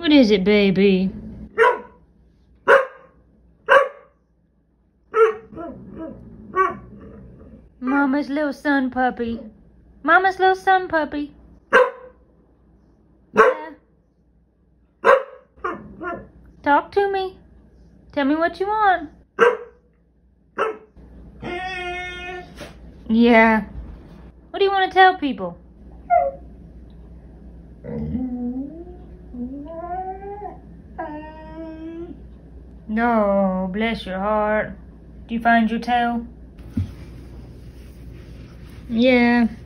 What is it, baby? Mama's little sun puppy. Mama's little sun puppy. Yeah. Talk to me. Tell me what you want. Yeah. What do you want to tell people? No, bless your heart. Do you find your tail? Yeah.